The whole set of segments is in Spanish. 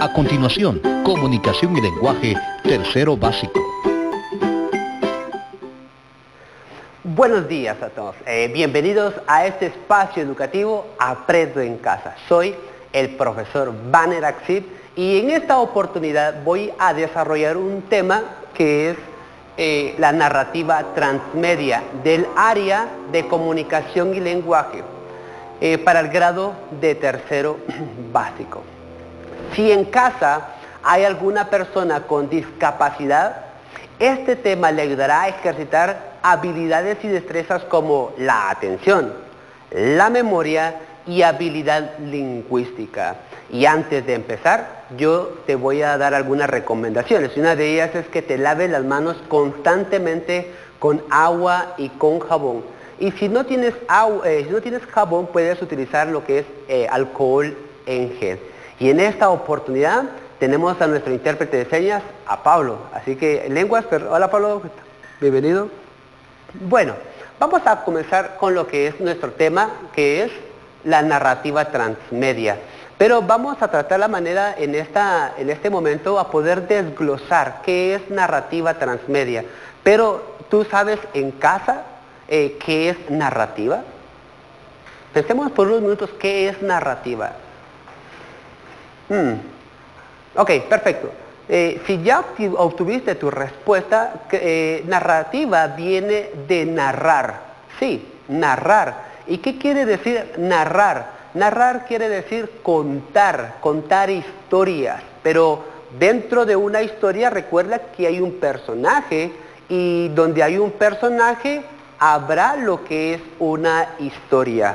A continuación, comunicación y lenguaje, tercero básico. Buenos días a todos. Bienvenidos a este espacio educativo Aprendo en Casa. Soy el profesor Banner Axip y en esta oportunidad voy a desarrollar un tema que es la narrativa transmedia del área de comunicación y lenguaje para el grado de tercero básico. Si en casa hay alguna persona con discapacidad, este tema le ayudará a ejercitar habilidades y destrezas como la atención, la memoria y habilidad lingüística. Y antes de empezar, yo te voy a dar algunas recomendaciones. Una de ellas es que te laves las manos constantemente con agua y con jabón. Y si no tienes jabón, puedes utilizar lo que es alcohol en gel. Y en esta oportunidad tenemos a nuestro intérprete de señas, a Pablo. Así que, lenguas, hola Pablo, bienvenido. Bueno, vamos a comenzar con lo que es nuestro tema, que es la narrativa transmedia. Pero vamos a tratar la manera en este momento a poder desglosar qué es narrativa transmedia. Pero, ¿tú sabes en casa qué es narrativa? Pensemos por unos minutos qué es narrativa. Ok, perfecto. Si ya obtuviste tu respuesta, narrativa viene de narrar. Sí, narrar. ¿Y qué quiere decir narrar? Narrar quiere decir contar historias. Pero dentro de una historia recuerda que hay un personaje y donde hay un personaje habrá lo que es una historia.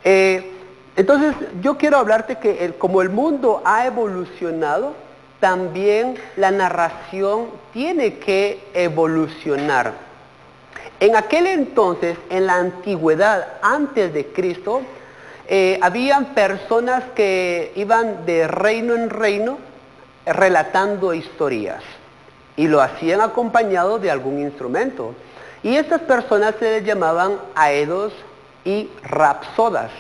Entonces, yo quiero hablarte que como el mundo ha evolucionado, también la narración tiene que evolucionar. En aquel entonces, en la antigüedad, antes de Cristo, habían personas que iban de reino en reino relatando historias y lo hacían acompañado de algún instrumento. Y estas personas se les llamaban aedos y rapsodas.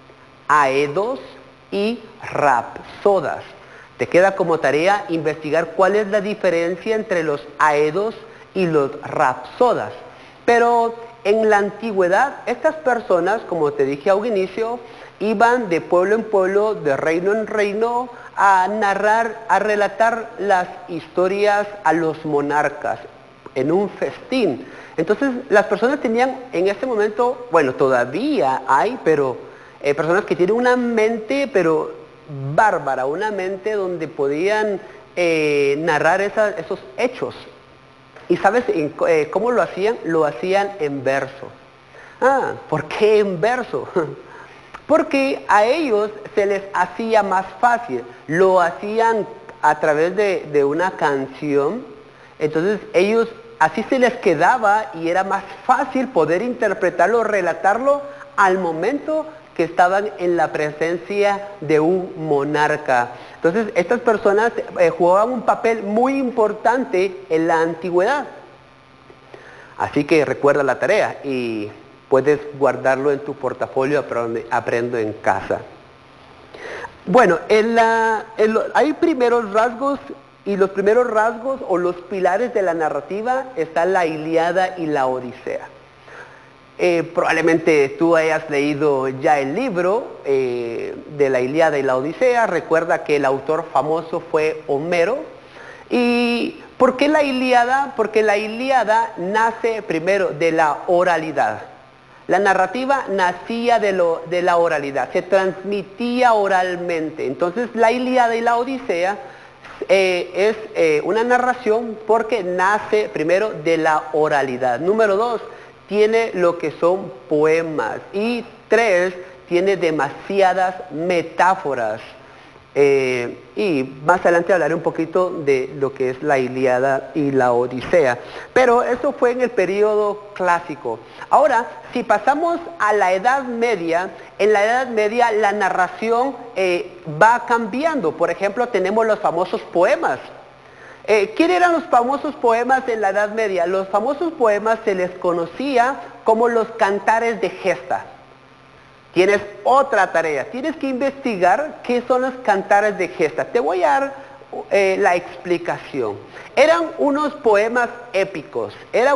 Aedos y rapsodas. Te queda como tarea investigar cuál es la diferencia entre los aedos y los rapsodas. Pero en la antigüedad, estas personas, como te dije a un inicio, iban de pueblo en pueblo, de reino en reino, a narrar, a relatar las historias a los monarcas en un festín. Entonces, las personas tenían en ese momento, bueno, todavía hay, pero personas que tienen una mente, pero bárbara, una mente donde podían narrar esos hechos. ¿Y sabes cómo lo hacían? Lo hacían en verso. ¿Por qué en verso? Porque a ellos se les hacía más fácil. Lo hacían a través de una canción. Entonces ellos, así se les quedaba y era más fácil poder interpretarlo, relatarlo al momento que estaban en la presencia de un monarca. Entonces, estas personas jugaban un papel muy importante en la antigüedad. Así que recuerda la tarea y puedes guardarlo en tu portafolio Aprendo en Casa. Bueno, hay primeros rasgos, y los primeros rasgos o los pilares de la narrativa están la Ilíada y la Odisea. Probablemente tú hayas leído ya el libro de la Ilíada y la Odisea. Recuerda que el autor famoso fue Homero. ¿Y por qué la Ilíada? Porque la Ilíada nace primero de la oralidad. La narrativa nacía de la oralidad, se transmitía oralmente. Entonces la Ilíada y la Odisea es una narración porque nace primero de la oralidad. Número 2, tiene lo que son poemas. Y 3, tiene demasiadas metáforas. Y más adelante hablaré un poquito de lo que es la Ilíada y la Odisea. Pero eso fue en el periodo clásico. Ahora, si pasamos a la Edad Media, en la Edad Media la narración va cambiando. Por ejemplo, tenemos los famosos poemas. ¿Quién eran los famosos poemas en la Edad Media? Los famosos poemas se les conocía como los cantares de gesta. Tienes otra tarea, tienes que investigar qué son los cantares de gesta. Te voy a dar la explicación. Eran unos poemas épicos,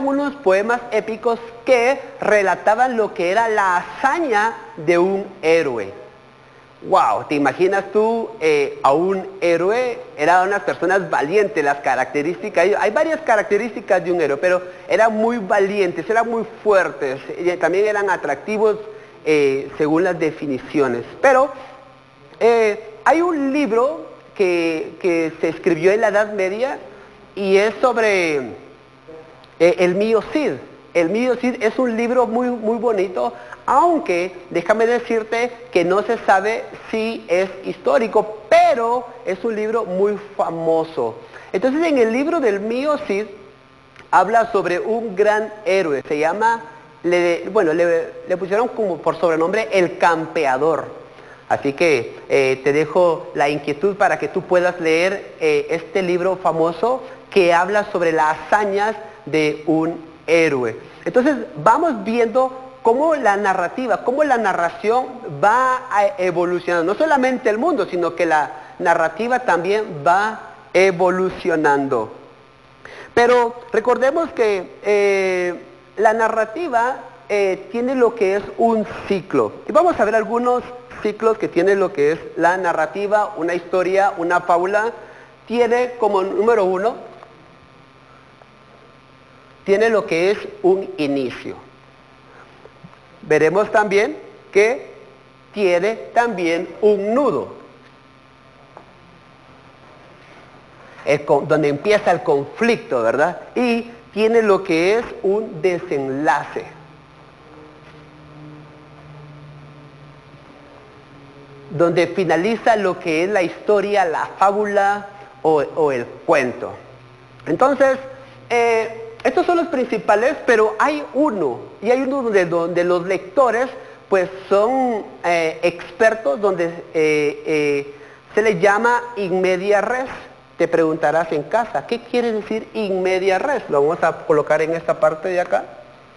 que relataban lo que era la hazaña de un héroe. Wow, ¿te imaginas tú a un héroe? Eran unas personas valientes, las características, hay varias características de un héroe, pero eran muy valientes, eran muy fuertes, también eran atractivos según las definiciones. Pero hay un libro que se escribió en la Edad Media y es sobre el Mío Cid. El Mío Cid es un libro muy bonito, aunque déjame decirte que no se sabe si es histórico, pero es un libro muy famoso. Entonces en el libro del Mío Cid habla sobre un gran héroe, se llama, le pusieron como por sobrenombre el Campeador. Así que te dejo la inquietud para que tú puedas leer este libro famoso que habla sobre las hazañas de un héroe. Entonces vamos viendo cómo la narración va evolucionando. No solamente el mundo, sino que la narrativa también va evolucionando. Pero recordemos que la narrativa tiene lo que es un ciclo. Y vamos a ver algunos ciclos que tiene lo que es la narrativa, una historia, una fábula. Tiene como número uno, tiene lo que es un inicio. Veremos también que tiene también un nudo, donde empieza el conflicto, ¿verdad? Y tiene lo que es un desenlace. Donde finaliza lo que es la historia, la fábula o el cuento. Entonces, estos son los principales, pero hay uno donde los lectores pues son expertos, donde se les llama in media res. Te preguntarás en casa, ¿qué quiere decir in media res? Lo vamos a colocar en esta parte de acá.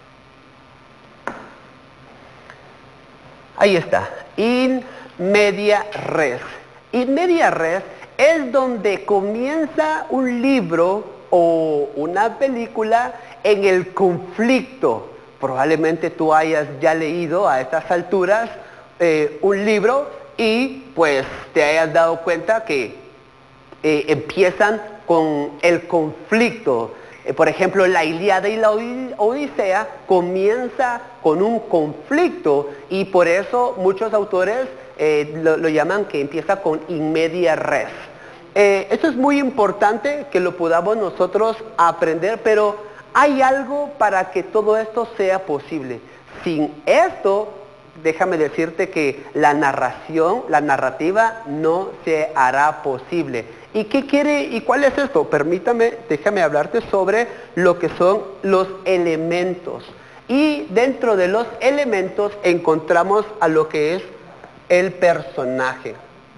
Ahí está, in media res. In media res es donde comienza un libro o una película en el conflicto. Probablemente tú hayas ya leído a estas alturas un libro y pues te hayas dado cuenta que empiezan con el conflicto. Por ejemplo, la Ilíada y la Odisea comienza con un conflicto y por eso muchos autores lo llaman que empieza con in media res. Esto es muy importante que lo podamos nosotros aprender, pero hay algo para que todo esto sea posible. Sin esto, déjame decirte que la narrativa no se hará posible. ¿Y qué quiere y cuál es esto? Déjame hablarte sobre lo que son los elementos. Y dentro de los elementos encontramos a lo que es el personaje.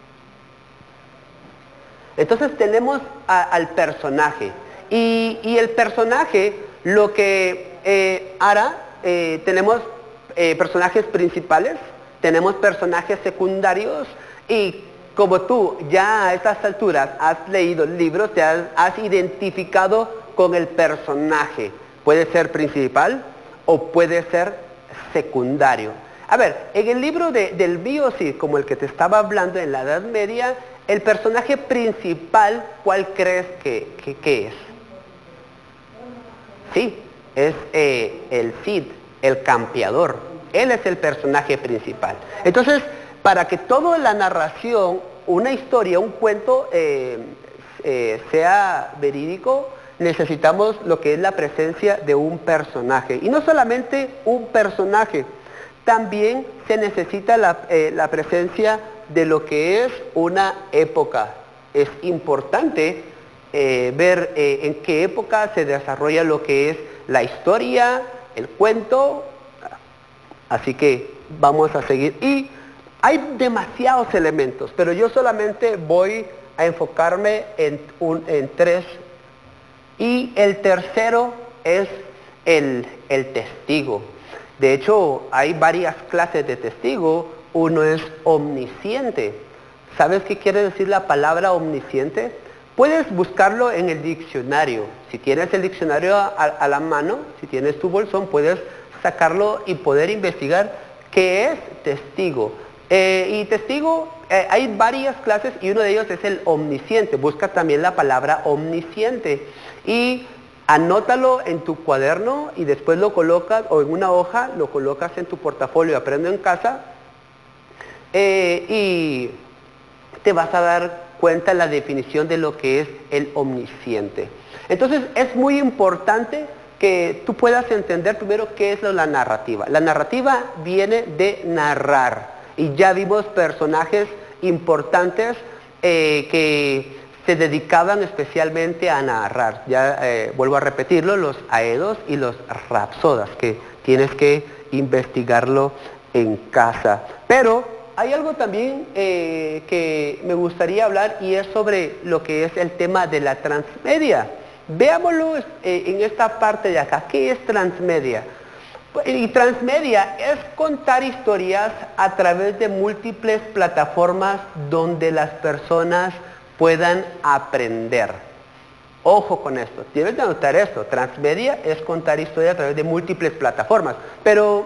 Entonces tenemos al personaje. Y el personaje lo que hará, tenemos personajes principales, tenemos personajes secundarios y como tú ya a estas alturas has leído libros, te has identificado con el personaje. Puede ser principal o puede ser secundario. A ver, en el libro del Mío Cid, como el que te estaba hablando en la Edad Media, el personaje principal, ¿cuál crees que es? Sí, es el Cid, el campeador. Él es el personaje principal. Entonces, para que toda la narración, una historia, un cuento sea verídico, necesitamos lo que es la presencia de un personaje. Y no solamente un personaje, también se necesita la presencia de lo que es una época. Es importante ver en qué época se desarrolla lo que es la historia, el cuento. Así que vamos a seguir. Y hay demasiados elementos, pero yo solamente voy a enfocarme en tres. Y el tercero es el testigo. De hecho, hay varias clases de testigo. Uno es omnisciente. ¿Sabes qué quiere decir la palabra omnisciente? Puedes buscarlo en el diccionario. Si tienes el diccionario a la mano, si tienes tu bolsón, puedes sacarlo y poder investigar qué es testigo. Y testigo, hay varias clases y uno de ellos es el omnisciente. Busca también la palabra omnisciente y anótalo en tu cuaderno y después lo colocas, o en una hoja, lo colocas en tu portafolio Aprendo en Casa, y te vas a dar cuenta la definición de lo que es el omnisciente. Entonces es muy importante que tú puedas entender primero qué es la narrativa. La narrativa viene de narrar y ya vimos personajes importantes que se dedicaban especialmente a narrar. Ya vuelvo a repetirlo, los aedos y los rapsodas, que tienes que investigarlo en casa. Pero hay algo también que me gustaría hablar y es sobre lo que es el tema de la transmedia. Veámoslo en esta parte de acá. ¿Qué es transmedia? Y transmedia es contar historias a través de múltiples plataformas donde las personas puedan aprender. Ojo con esto, tienes que anotar esto. Transmedia es contar historias a través de múltiples plataformas. Pero,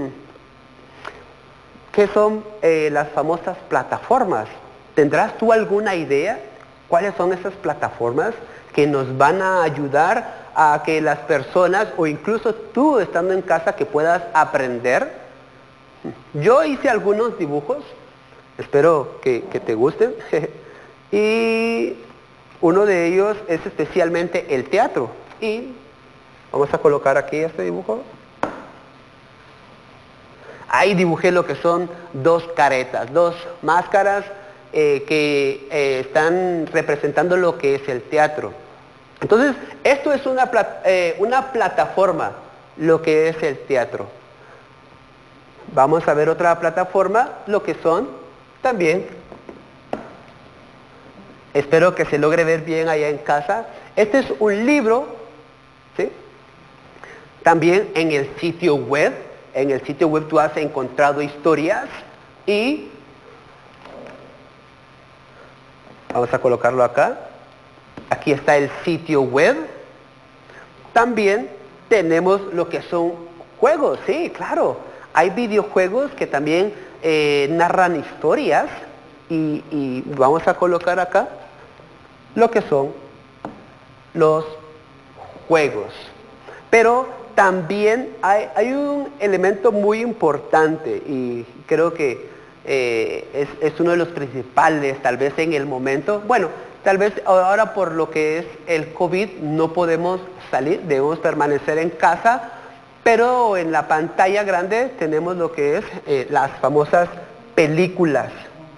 ¿qué son las famosas plataformas? ¿Tendrás tú alguna idea cuáles son esas plataformas que nos van a ayudar a que las personas, o incluso tú estando en casa, que puedas aprender? Yo hice algunos dibujos, espero que te gusten, y uno de ellos es especialmente el teatro. Y vamos a colocar aquí este dibujo. Ahí dibujé lo que son dos caretas, dos máscaras que están representando lo que es el teatro. Entonces, esto es una plataforma, lo que es el teatro. Vamos a ver otra plataforma, lo que son también, espero que se logre ver bien allá en casa. Este es un libro, ¿sí? También en el sitio web. En el sitio web tú has encontrado historias y vamos a colocarlo acá. Aquí está el sitio web. También tenemos lo que son juegos, sí, claro. Hay videojuegos que también narran historias y vamos a colocar acá lo que son los juegos. Pero también hay un elemento muy importante y creo que es uno de los principales, tal vez en el momento. Bueno, tal vez ahora por lo que es el COVID no podemos salir, debemos permanecer en casa, pero en la pantalla grande tenemos lo que es las famosas películas.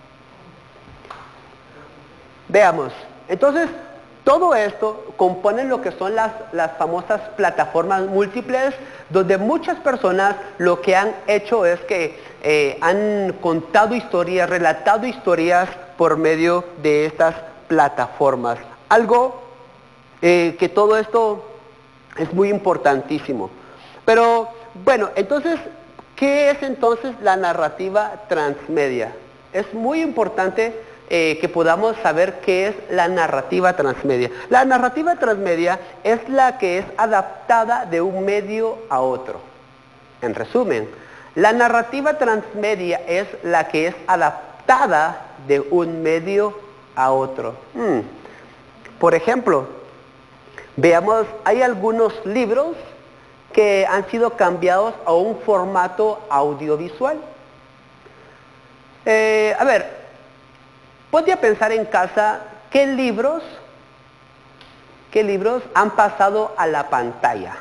Veamos, entonces todo esto compone lo que son las famosas plataformas múltiples, donde muchas personas lo que han hecho es que han contado historias, relatado historias por medio de estas plataformas. Algo que todo esto es muy importantísimo. Pero bueno, entonces, ¿qué es entonces la narrativa transmedia? Es muy importante que podamos saber qué es la narrativa transmedia. La narrativa transmedia es la que es adaptada de un medio a otro. En resumen, la narrativa transmedia es la que es adaptada de un medio a otro. Por ejemplo, veamos, hay algunos libros que han sido cambiados a un formato audiovisual. A ver, ponte a pensar en casa qué libros han pasado a la pantalla.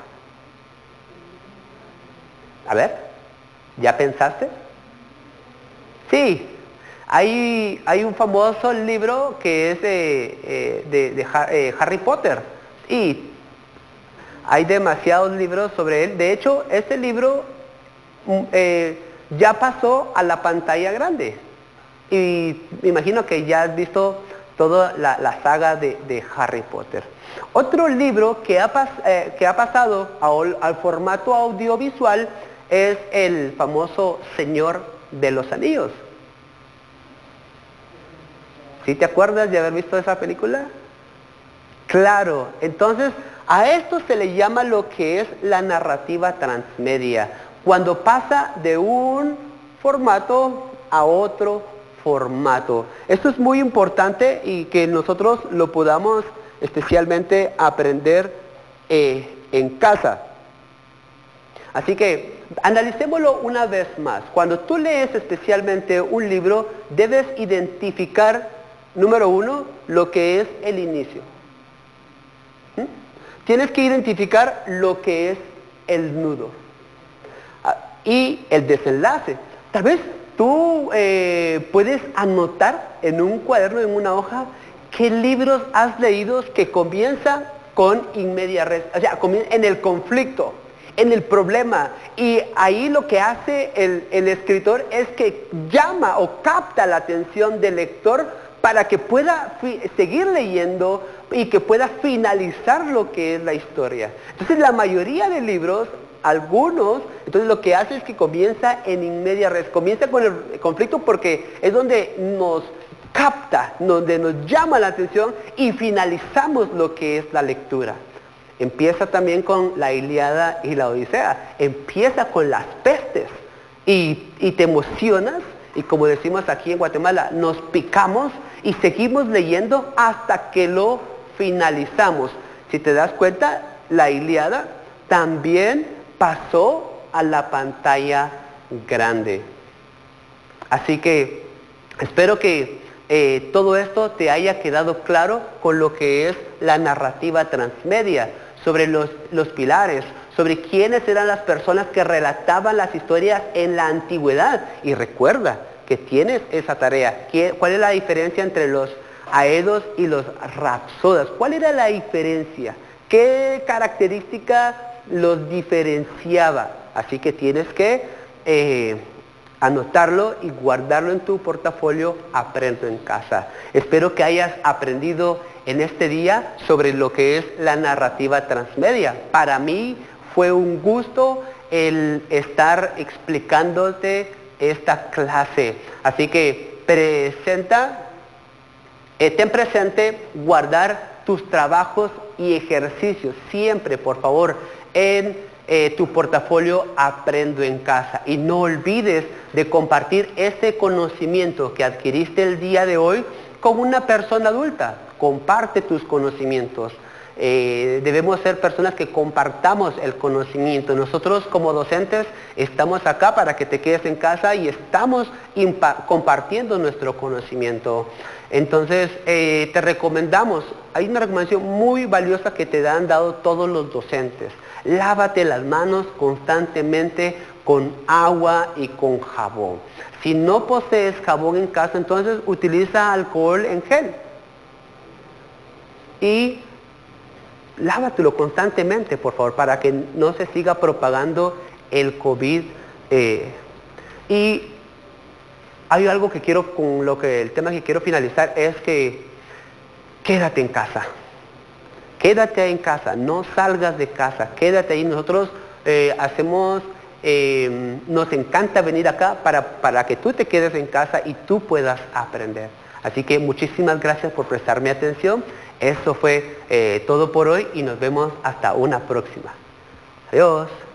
A ver, ¿ya pensaste? Sí, hay un famoso libro que es de Harry Potter y hay demasiados libros sobre él. De hecho, este libro ya pasó a la pantalla grande. Y me imagino que ya has visto toda la saga de Harry Potter. Otro libro que ha pasado al formato audiovisual es el famoso Señor de los Anillos. ¿Sí te acuerdas de haber visto esa película? Claro, entonces a esto se le llama lo que es la narrativa transmedia, cuando pasa de un formato a otro formato. Esto es muy importante y que nosotros lo podamos especialmente aprender en casa. Así que analicémoslo una vez más. Cuando tú lees especialmente un libro, debes identificar, número uno, lo que es el inicio. Tienes que identificar lo que es el nudo y el desenlace. Tal vez tú puedes anotar en un cuaderno, en una hoja, qué libros has leído que comienzan con in media res, o sea, en el conflicto, en el problema. Y ahí lo que hace el escritor es que llama o capta la atención del lector para que pueda seguir leyendo y que pueda finalizar lo que es la historia. Entonces la mayoría de libros, algunos, entonces lo que hace es que comienza en in media res, comienza con el conflicto porque es donde nos capta, donde nos llama la atención y finalizamos lo que es la lectura. Empieza también con la Ilíada y la Odisea, empieza con las pestes y te emocionas y como decimos aquí en Guatemala, nos picamos y seguimos leyendo hasta que lo finalizamos. Si te das cuenta, la Ilíada también pasó a la pantalla grande. Así que espero que todo esto te haya quedado claro con lo que es la narrativa transmedia, sobre los pilares, sobre quiénes eran las personas que relataban las historias en la antigüedad. Y recuerda que tienes esa tarea. ¿Cuál es la diferencia entre los aedos y los rapsodas? ¿Cuál era la diferencia? ¿Qué característica los diferenciaba? Así que tienes que anotarlo y guardarlo en tu portafolio Aprendo en Casa. Espero que hayas aprendido en este día sobre lo que es la narrativa transmedia. Para mí fue un gusto el estar explicándote esta clase. Así que ten presente guardar tus trabajos y ejercicios siempre, por favor, en tu portafolio Aprendo en Casa. Y no olvides de compartir ese conocimiento que adquiriste el día de hoy con una persona adulta. Comparte tus conocimientos. Debemos ser personas que compartamos el conocimiento. Nosotros como docentes estamos acá para que te quedes en casa y estamos compartiendo nuestro conocimiento. Entonces te recomendamos, hay una recomendación muy valiosa que te han dado todos los docentes. Lávate las manos constantemente con agua y con jabón. Si no posees jabón en casa, entonces utiliza alcohol en gel. Y lávatelo constantemente, por favor, para que no se siga propagando el COVID. Y hay algo que quiero, el tema que quiero finalizar es que quédate en casa. Quédate en casa, no salgas de casa, quédate ahí. Nosotros nos encanta venir acá para que tú te quedes en casa y tú puedas aprender. Así que muchísimas gracias por prestarme atención. Eso fue todo por hoy y nos vemos hasta una próxima. Adiós.